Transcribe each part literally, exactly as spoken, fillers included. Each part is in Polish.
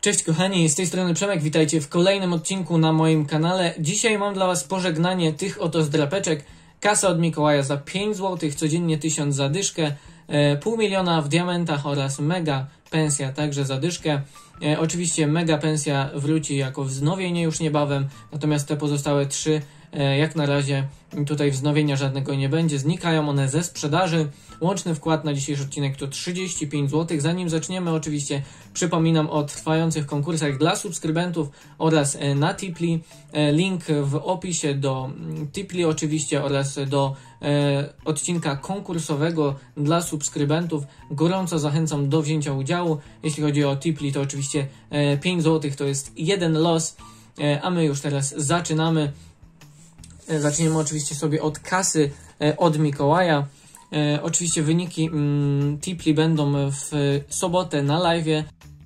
Cześć kochani, z tej strony Przemek, witajcie w kolejnym odcinku na moim kanale. Dzisiaj mam dla Was pożegnanie tych oto zdrapeczek. Kasa od Mikołaja za pięć złotych, codziennie tysiąc za dyszkę, e, pół miliona w diamentach oraz mega pensja także za dyszkę. E, oczywiście mega pensja wróci jako wznowienie już niebawem, natomiast te pozostałe trzy e, jak na razie tutaj wznowienia żadnego nie będzie, znikają one ze sprzedaży. Łączny wkład na dzisiejszy odcinek to trzydzieści pięć złotych. Zanim zaczniemy, oczywiście przypominam o trwających konkursach dla subskrybentów oraz na Tipli. Link w opisie do Tipli oczywiście oraz do e, odcinka konkursowego dla subskrybentów. Gorąco zachęcam do wzięcia udziału. Jeśli chodzi o Tipli, to oczywiście e, pięć złotych to jest jeden los, e, a my już teraz zaczynamy. E, zaczniemy oczywiście sobie od kasy e, od Mikołaja. E, oczywiście wyniki mm, Tipli będą w sobotę na live'ie.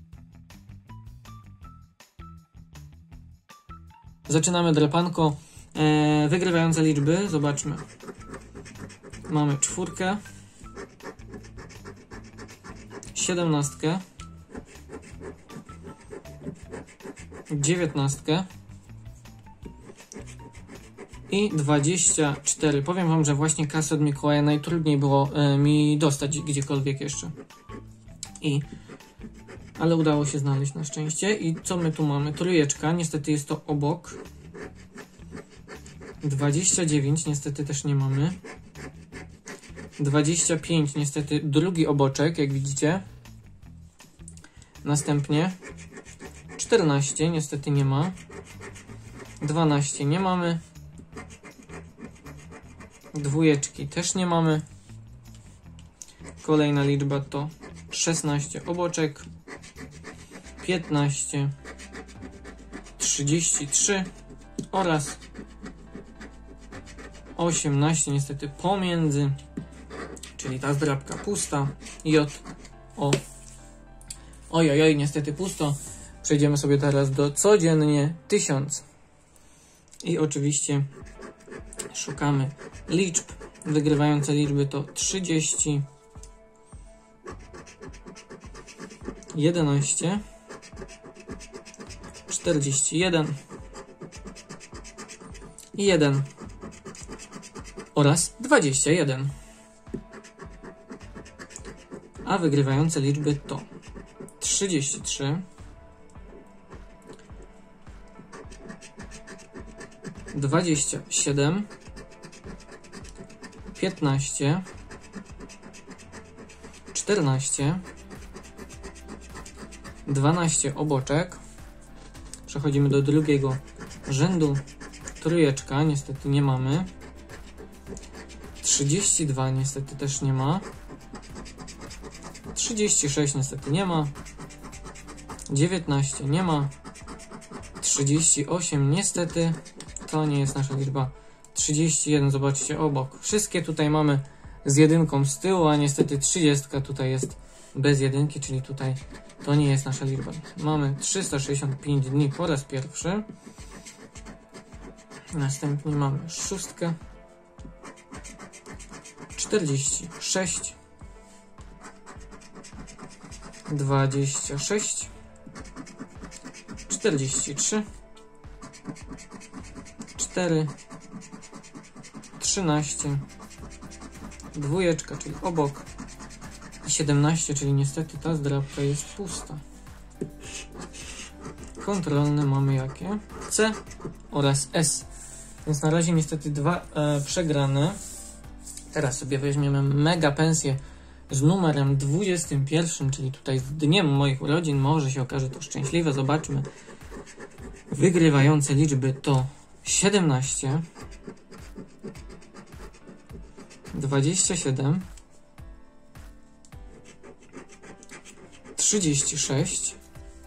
Zaczynamy drapanko. E, wygrywające liczby, zobaczmy. Mamy czwórkę, siedemnastkę, dziewiętnastkę i dwadzieścia cztery. Powiem Wam, że właśnie kasę od Mikołaja najtrudniej było e, mi dostać gdziekolwiek jeszcze. I... Ale udało się znaleźć na szczęście. I co my tu mamy? Trójeczka, niestety jest to obok. dwadzieścia dziewięć, niestety też nie mamy. dwadzieścia pięć, niestety drugi oboczek, jak widzicie. Następnie czternaście, niestety nie ma. dwanaście nie mamy. Dwójeczki też nie mamy. Kolejna liczba to szesnaście oboczek. piętnaście, trzydzieści trzy oraz osiemnaście, niestety pomiędzy, czyli ta zdrabka pusta. J, O. Ojojoj, niestety pusto. Przejdziemy sobie teraz do codziennie tysiąc. I oczywiście szukamy liczb. Wygrywające liczby to trzydzieści, jedenaście, czterdzieści jeden i jeden oraz dwadzieścia jeden. A wygrywające liczby to trzydzieści trzy, dwadzieścia siedem, piętnaście, czternaście, dwanaście oboczek. Przechodzimy do drugiego rzędu. Trójeczka, niestety nie mamy. trzydzieści dwa, niestety też nie ma. trzydzieści sześć, niestety nie ma. dziewiętnaście nie ma. trzydzieści osiem, niestety to nie jest nasza liczba. trzydzieści jeden, zobaczcie obok. Wszystkie tutaj mamy z jedynką z tyłu, a niestety trzydzieści tutaj jest bez jedynki, czyli tutaj to nie jest nasza liczba. Mamy trzysta sześćdziesiąt pięć dni po raz pierwszy. Następnie mamy szóstkę, czterdzieści sześć, dwadzieścia sześć, czterdzieści trzy, cztery, trzynaście, dwójeczka, czyli obok, i siedemnaście, czyli niestety ta zdrabka jest pusta. Kontrolne mamy jakie? C oraz S. Więc na razie niestety dwa e, przegrane. Teraz sobie weźmiemy mega pensję z numerem dwudziestym pierwszym, czyli tutaj z dniem moich urodzin. Może się okaże to szczęśliwe, zobaczmy. Wygrywające liczby to siedemnaście, dwadzieścia siedem, trzydzieści sześć,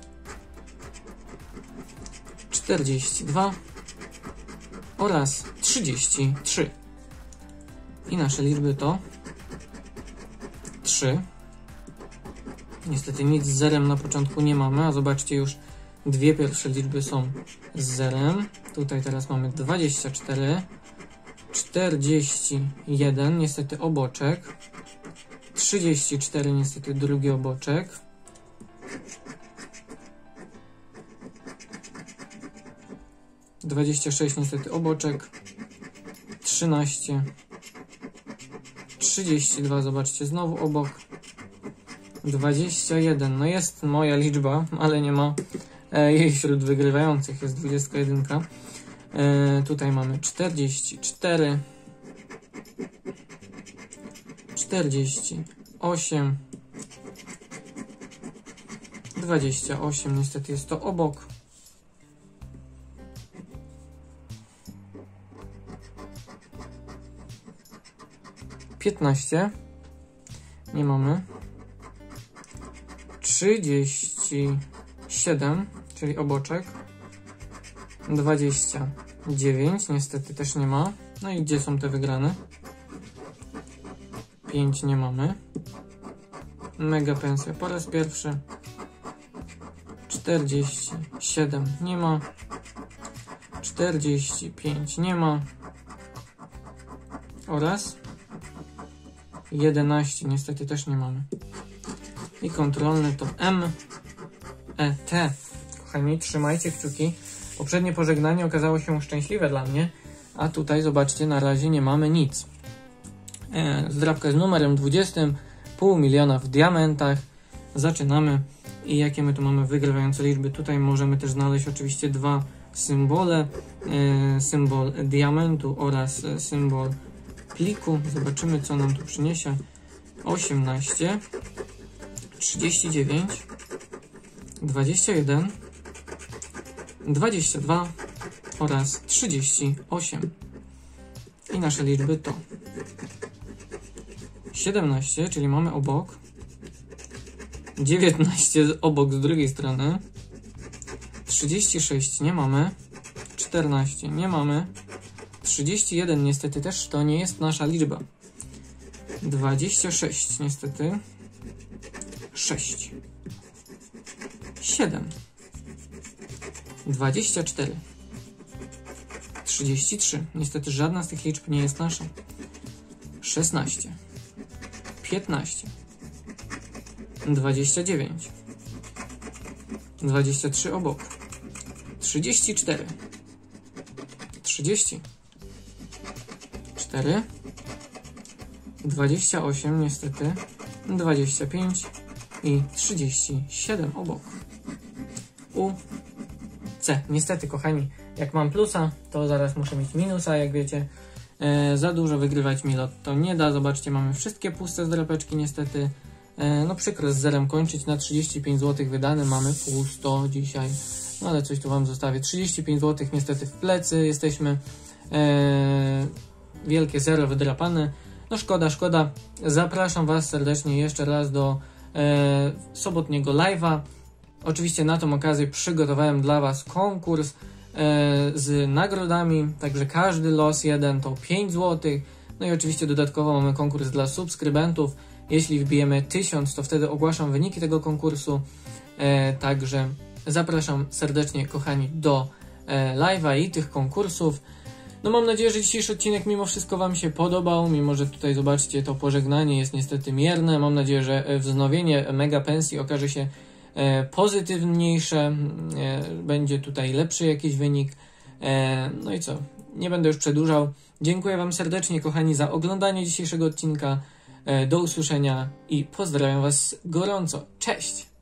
czterdzieści dwa oraz trzydzieści trzy. I nasze liczby to trzy. Niestety nic z zerem na początku nie mamy, a zobaczcie, już dwie pierwsze liczby są z zerem. Tutaj teraz mamy dwadzieścia cztery, czterdzieści jeden, niestety oboczek, trzydzieści cztery, niestety drugi oboczek, dwadzieścia sześć niestety oboczek, trzynaście, trzydzieści dwa, zobaczcie, znowu obok, dwadzieścia jeden, no jest moja liczba, ale nie ma e, jej wśród wygrywających, jest dwadzieścia jeden. E, tutaj mamy czterdzieści cztery, czterdzieści osiem, dwadzieścia osiem, niestety jest to obok, piętnaście, nie mamy, trzydzieści siedem, czyli oboczek, dwadzieścia dziewięć, niestety też nie ma, no i gdzie są te wygrane? pięć nie mamy, mega pensja po raz pierwszy, czterdzieści siedem nie ma, czterdzieści pięć nie ma oraz jedenaście niestety też nie mamy. I kontrolny to M E T. Kochani, trzymajcie kciuki. Poprzednie pożegnanie okazało się szczęśliwe dla mnie, a tutaj zobaczcie, na razie nie mamy nic. E, zdrabka z numerem dwudziestym, pół miliona w diamentach. Zaczynamy. I jakie my tu mamy wygrywające liczby? Tutaj możemy też znaleźć oczywiście dwa symbole. E, symbol diamentu oraz e, symbol pliku. Zobaczymy, co nam tu przyniesie. osiemnaście, trzydzieści dziewięć, dwadzieścia jeden, dwadzieścia dwa oraz trzydzieści osiem. I nasze liczby to siedemnaście, czyli mamy obok, dziewiętnaście obok z drugiej strony, trzydzieści sześć nie mamy, czternaście nie mamy, trzydzieści jeden niestety też to nie jest nasza liczba, dwadzieścia sześć niestety, sześć, siedem, dwadzieścia cztery, trzydzieści trzy, niestety żadna z tych liczb nie jest nasza, szesnaście, piętnaście, dwadzieścia dziewięć, dwadzieścia trzy obok, trzydzieści cztery, trzydzieści cztery, dwadzieścia osiem niestety, dwadzieścia pięć i trzydzieści siedem obok. U C. Niestety, kochani, jak mam plusa, to zaraz muszę mieć minusa, jak wiecie. E, za dużo wygrywać mi lotto nie da. Zobaczcie, mamy wszystkie puste zdrapeczki niestety. E, no przykro z zerem kończyć, na trzydzieści pięć złotych wydane, mamy pusto dzisiaj. No ale coś tu wam zostawię. trzydzieści pięć złotych niestety w plecy jesteśmy. E, wielkie zero wydrapane. No szkoda, szkoda. Zapraszam was serdecznie jeszcze raz do e, sobotniego live'a. Oczywiście na tą okazję przygotowałem dla was konkurs e, z nagrodami, także każdy los jeden to pięć złotych. No i oczywiście dodatkowo mamy konkurs dla subskrybentów. Jeśli wbijemy tysiąc, to wtedy ogłaszam wyniki tego konkursu. E, także zapraszam serdecznie, kochani, do e, live'a i tych konkursów. No mam nadzieję, że dzisiejszy odcinek mimo wszystko wam się podobał, mimo że tutaj zobaczcie, to pożegnanie jest niestety mierne. Mam nadzieję, że wznowienie mega pensji okaże się e, pozytywniejsze, e, będzie tutaj lepszy jakiś wynik. E, no i co, nie będę już przedłużał. Dziękuję wam serdecznie, kochani, za oglądanie dzisiejszego odcinka. E, do usłyszenia i pozdrawiam was gorąco. Cześć!